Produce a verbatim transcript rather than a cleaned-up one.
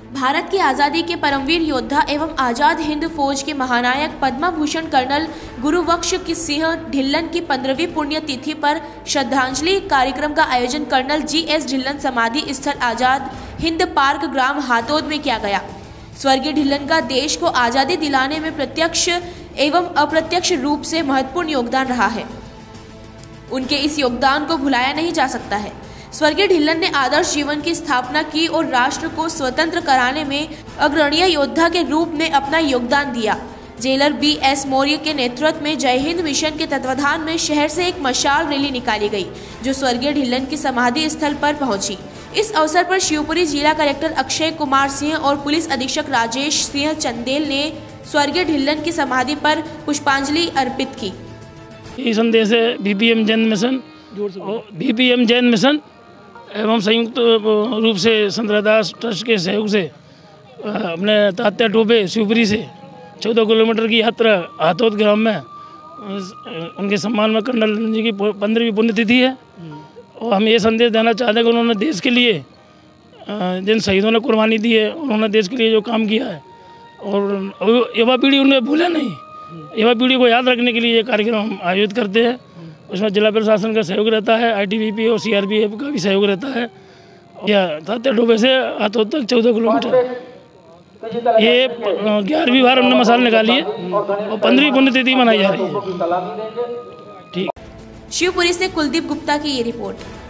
भारत की आज़ादी के परमवीर योद्धा एवं आज़ाद हिंद फौज के महानायक पद्म भूषण कर्नल गुरुबख्श सिंह ढिल्लन की पंद्रहवीं पुण्यतिथि पर श्रद्धांजलि कार्यक्रम का आयोजन कर्नल जी एस ढिल्लन समाधि स्थल आज़ाद हिंद पार्क ग्राम हातोद में किया गया। स्वर्गीय ढिल्लन का देश को आज़ादी दिलाने में प्रत्यक्ष एवं अप्रत्यक्ष रूप से महत्वपूर्ण योगदान रहा है। उनके इस योगदान को भुलाया नहीं जा सकता है। स्वर्गीय ढिल्लन ने आदर्श जीवन की स्थापना की और राष्ट्र को स्वतंत्र कराने में अग्रणीय योद्धा के रूप में अपना योगदान दिया। जेलर बी एस मौर्य के नेतृत्व में जय हिंद मिशन के तत्वाधान में शहर से एक मशाल रैली निकाली गई, जो स्वर्गीय ढिल्लन की समाधि स्थल पर पहुंची। इस अवसर पर शिवपुरी जिला कलेक्टर अक्षय कुमार सिंह और पुलिस अधीक्षक राजेश सिंह चंदेल ने स्वर्गीय ढिल्लन की समाधि पर पुष्पांजलि अर्पित की। ये संदेश है BPM Jain mission BPM Jain mission एवं संयुक्त रूप से संत रविदास ट्रस्ट के सहयोग से अपने तात्या टोपे शिवपुरी से चौदह किलोमीटर की यात्रा हातोद ग्राम में उनके सम्मान में कर्नल जी की पंद्रहवीं पुण्यतिथि है। और हम ये संदेश देना चाहते हैं कि उन्होंने देश के लिए जिन शहीदों ने कुर्बानी दी है, उन्होंने देश के लिए जो काम किया है और युवा पीढ़ी उन्हें भूले नहीं, युवा पीढ़ी को याद रखने के लिए ये कार्यक्रम हम आयोजित करते हैं। उसमें जिला प्रशासन का सहयोग रहता है, आईटीबीपी और सीआरपीएफ का भी सहयोग रहता है। या तात्या टोपे से हाथों तक चौदह किलोमीटर ये ग्यारहवीं बार हमने मसाल निकाली है और पंद्रहवीं पुण्यतिथि मनाई जा रही है। ठीक। शिवपुरी से कुलदीप गुप्ता की ये रिपोर्ट।